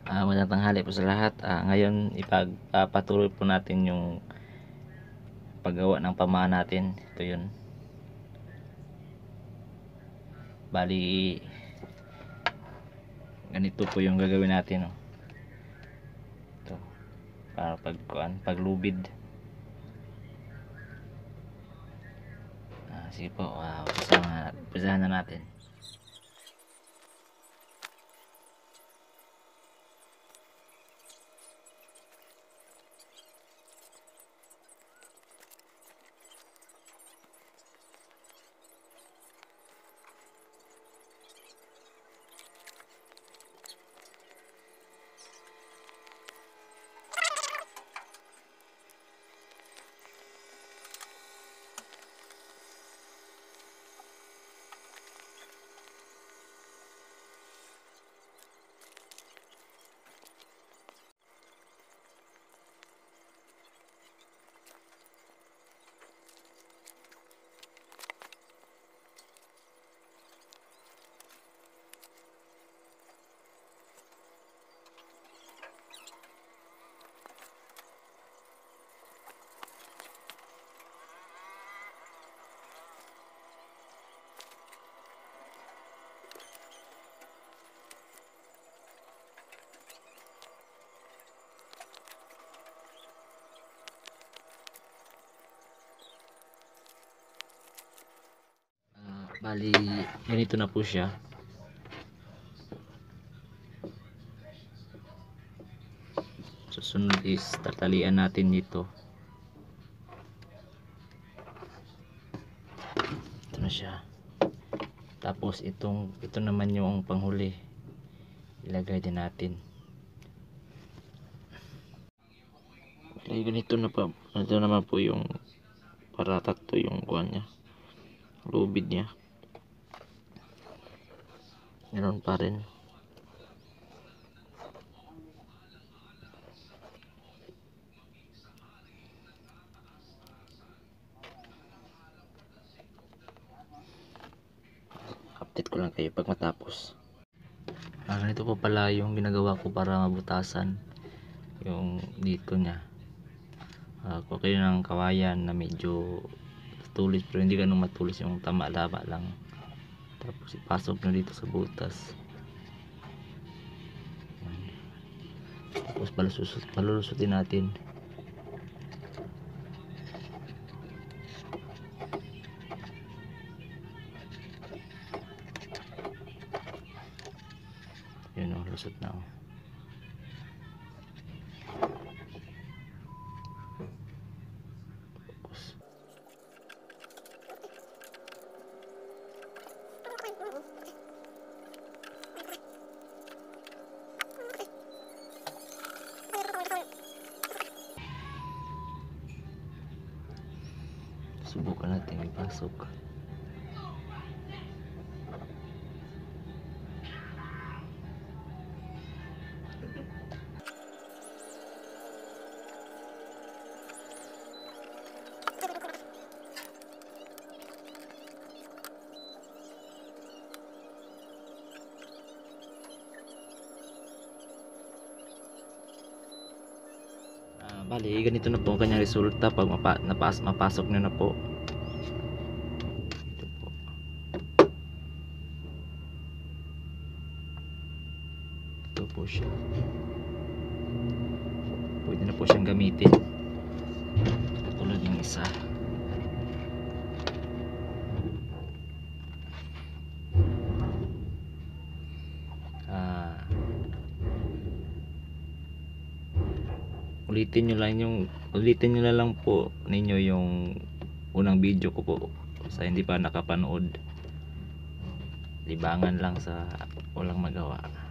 Magandang tanghali po sa lahat. Ngayon ipagpatuloy po natin yung paggawa ng pamahan natin. Ito yun. Bali, ganito po yung gagawin natin. Ito, para paglubid. Sige po, umpisahan na natin. Bali, ganito na po siya. Susunod is tatalian natin dito. Ito na siya. Tapos ito naman yung panghuli. Ilagay din natin. Bali, ganito na pa. Ito naman po yung para takto yung kuha niya. Lubid niya. Meron pa rin. Update ko lang kayo pag matapos. Ganito po pala yung ginagawa ko para mabutasan yung dito niya. Kuha kayo ng kawayan na medyo tulis pero hindi ganun matulis, yung tama-tama lang. Tapos ipasok nyo dito sa butas. Tapos palulusutin natin. Yun o, lusot na o. Subukan natin ipasok. Bali, ganito na po ang kanyang resulta pag mapasok nyo na po. Ito po. Ito po siya. Pwede na po siyang gamitin. Tulad yung isa. Ulitin nyo na lang po ninyo yung unang video ko po sa hindi pa nakapanood. Libangan lang sa walang magawa.